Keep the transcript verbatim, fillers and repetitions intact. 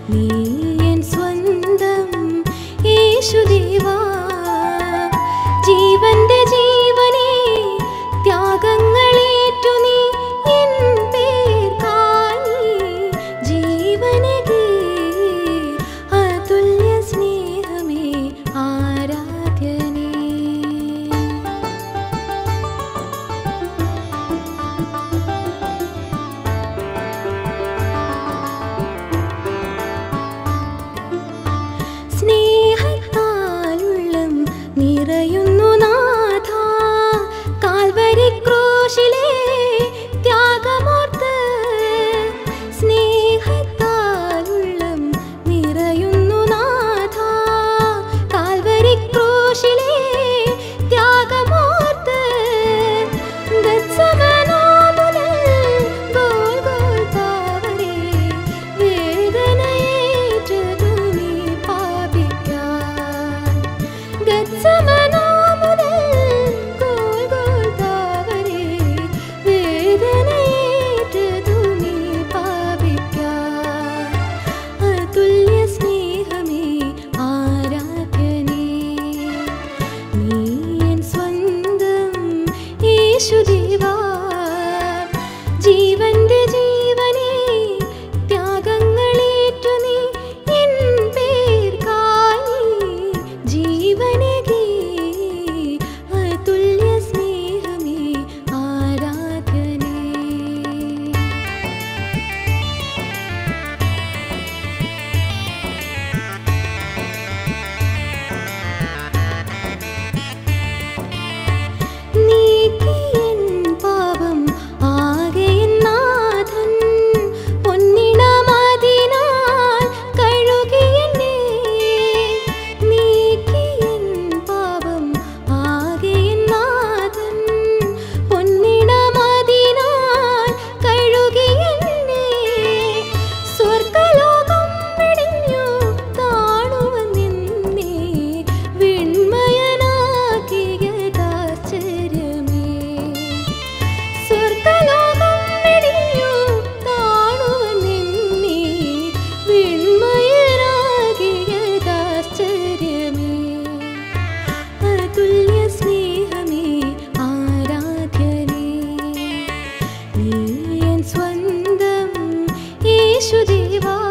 നീ എൻ സ്വന്തം യേശുദേവാ. ജീവന്റെ ജീവനെ ത്യാഗങ്ങളേറ്റു നീ എൻ പേർക്കായി ജീവനേ അതുല്യ സ്നേഹമേ ആരാധ്യനേ. സ്നേഹത്താലുള്ളം നിറയുന്നു നാഥ, കാൽവരി ക്രൂശിലെ ത്യാഗമോർത്ത്. സ്നേഹത്താലുള്ളം നിറയുന്നു നാഥ, കാൽവരി ക്രൂശിലെ ത്യാഗമോർത്ത്. ഗത്സമനാമുതൽ ഗോൽഗോൽഥാ വരെ വേദനയേറ്റതു നീ പാപിക്കാൻ. ഗത്സമനാമുതൽ ഗോൽഗോൽഥാ വരെ വേദനയേറ്റതു നീ പാപിക്കാൻ. അതുല്യ സ്നേഹമേ ആരാധ്യനേ. നീ എൻ സ്വന്തം യേശുദേവാ. ജീവന്റെ ജീവനെ ത്യാഗങ്ങളേറ്റു നീ എൻ പേർക്കായി ജീവനേ അതുല്യ സ്നേഹമേ ആരാധ്യനേ. നീക്കിയെൻ പാപം ആകെയെൻ നാഥൻ പൊന്നിണമതിനാൽ കഴുകിയെന്നെ. നീക്കിയെൻ പാപം ആകെയെൻ നാഥൻ പൊന്നിണമതിനാൽ കഴുകിയെന്നെ. സ്വർഗ്ഗലോകം വെടിഞ്ഞു താണുവന്നെന്നെ വിണ്മയനാക്കിയതാശ്ചര്യമേ. സ്വർഗ്ഗലോകം വെടിഞ്ഞു താണുവന്നെന്നെ വിണ്മയനാക്കിയതാശ്ചര്യമേ. അതുല്യ സ്നേഹമേ ആരാധ്യനേ. നീ എൻ സ്വന്തം യേശുദേവാ.